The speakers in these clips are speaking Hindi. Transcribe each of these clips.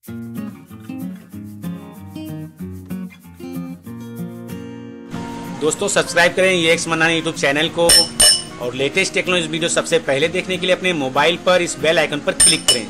दोस्तों सब्सक्राइब करें ये एक्स मन्ना यूट्यूब चैनल को और लेटेस्ट टेक्नोलॉजी वीडियो सबसे पहले देखने के लिए अपने मोबाइल पर इस बेल आइकन पर क्लिक करें।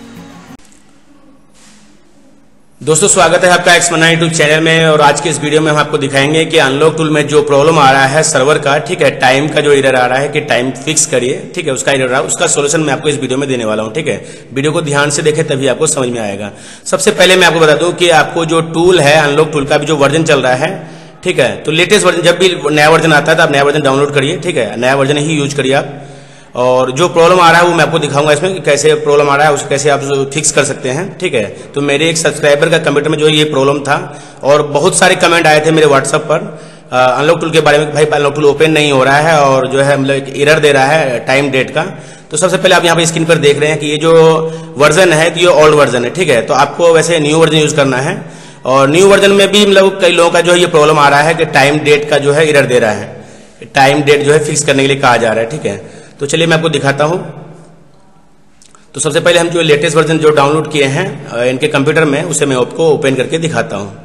दोस्तों स्वागत है आपका एक्स मन्ना यूट्यूब चैनल में और आज के इस वीडियो में हम आपको दिखाएंगे कि अनलॉक टूल में जो प्रॉब्लम आ रहा है सर्वर का, ठीक है, टाइम का जो एरर आ रहा है कि टाइम फिक्स करिए, ठीक है, उसका एरर रहा है, उसका सोल्यूशन मैं आपको इस वीडियो में देने वाला हूं। ठीक है, वीडियो को ध्यान से देखें तभी आपको समझ में आएगा। सबसे पहले मैं आपको बता दूं कि आपको जो टूल है अनलॉक टूल का भी जो वर्जन चल रहा है, ठीक है, तो लेटेस्ट वर्जन, जब भी नया वर्जन आता है तो आप नया वर्जन डाउनलोड करिए, ठीक है, नया वर्जन ही यूज करिए आप। और जो प्रॉब्लम आ रहा है वो मैं आपको दिखाऊंगा इसमें कि कैसे प्रॉब्लम आ रहा है, उसे कैसे आप फिक्स कर सकते हैं। ठीक है, तो मेरे एक सब्सक्राइबर का कंप्यूटर में जो ये प्रॉब्लम था और बहुत सारे कमेंट आए थे मेरे व्हाट्सएप पर अनलॉक टूल के बारे में, भाई अनलॉक टूल ओपन नहीं हो रहा है और जो है मतलब एरर दे रहा है टाइम डेट का। तो सबसे पहले आप यहाँ पे स्क्रीन पर देख रहे हैं कि ये जो वर्जन है तो ये ओल्ड वर्जन है, ठीक है, तो आपको वैसे न्यू वर्जन यूज करना है। और न्यू वर्जन में भी मतलब कई लोगों का जो है ये प्रॉब्लम आ रहा है कि टाइम डेट का जो है एरर दे रहा है, टाइम डेट जो है फिक्स करने के लिए कहा जा रहा है। ठीक है, तो चलिए मैं आपको दिखाता हूं। तो सबसे पहले हम जो लेटेस्ट वर्जन जो डाउनलोड किए हैं इनके कंप्यूटर में, उसे मैं आपको ओपन करके दिखाता हूं।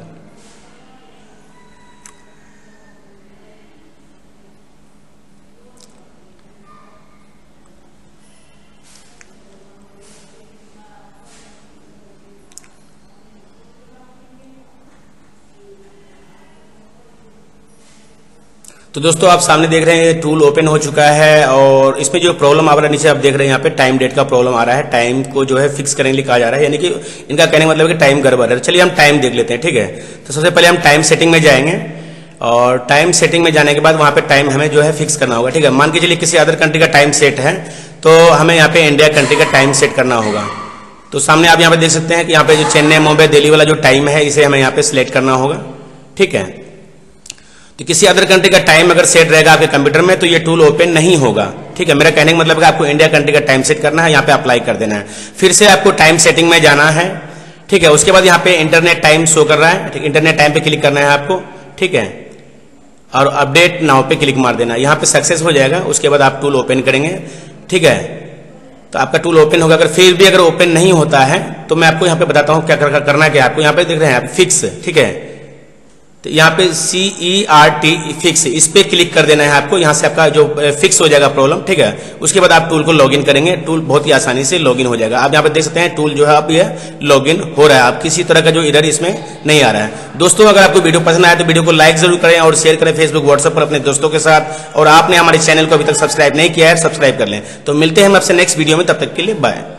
तो दोस्तों आप सामने देख रहे हैं टूल ओपन हो चुका है और इसमें जो प्रॉब्लम आ रहा है नीचे आप देख रहे हैं यहाँ पे टाइम डेट का प्रॉब्लम आ रहा है, टाइम को जो है फिक्स करने के लिए कहा जा रहा है, यानी कि इनका कहने का मतलब है कि टाइम गड़बड़ है। चलिए हम टाइम देख लेते हैं। ठीक है, तो सबसे पहले हम टाइम सेटिंग में जाएंगे और टाइम सेटिंग में जाने के बाद वहां पे टाइम हमें जो है फिक्स करना होगा। ठीक है, मान के चलिए किसी अदर कंट्री का टाइम सेट है तो हमें यहाँ पे इंडिया कंट्री का टाइम सेट करना होगा। तो सामने आप यहाँ पे देख सकते हैं कि यहाँ पे जो चेन्नई मुंबई दिल्ली वाला जो टाइम है इसे हमें यहाँ पे सिलेक्ट करना होगा। ठीक है, तो किसी अदर कंट्री का टाइम अगर सेट रहेगा आपके कंप्यूटर में तो ये टूल ओपन नहीं होगा। ठीक है, मेरा कहने का मतलब है आपको इंडिया कंट्री का टाइम सेट करना है, यहाँ पे अप्लाई कर देना है, फिर से आपको टाइम सेटिंग में जाना है। ठीक है, उसके बाद यहाँ पे इंटरनेट टाइम शो कर रहा है, ठीक, इंटरनेट टाइम पे क्लिक करना है आपको। ठीक है, और अपडेट नाउ पे क्लिक मार देना, यहाँ पे सक्सेस हो जाएगा। उसके बाद आप टूल ओपन करेंगे। ठीक है, तो आपका टूल ओपन होगा। अगर फिर भी अगर ओपन नहीं होता है तो मैं आपको यहाँ पे बताता हूँ क्या करना है। आपको यहाँ पे देख रहे हैं फिक्स, ठीक है, तो यहाँ पे CERT फिक्स, इस पे क्लिक कर देना है आपको। यहाँ से आपका जो फिक्स हो जाएगा प्रॉब्लम। ठीक है, उसके बाद आप टूल को लॉगिन करेंगे, टूल बहुत ही आसानी से लॉगिन हो जाएगा। आप यहाँ पे देख सकते हैं टूल जो है अब ये लॉगिन हो रहा है, आप किसी तरह का जो एरर इसमें नहीं आ रहा है। दोस्तों अगर आपको वीडियो पसंद आया तो वीडियो को लाइक जरूर करें और शेयर करें फेसबुक व्हाट्सएप पर अपने दोस्तों के साथ। और आपने हमारे चैनल को अभी तक सब्सक्राइब नहीं किया है, सब्सक्राइब कर लें। तो मिलते हैं हम आपसे नेक्स्ट वीडियो में, तब तक के लिए बाय।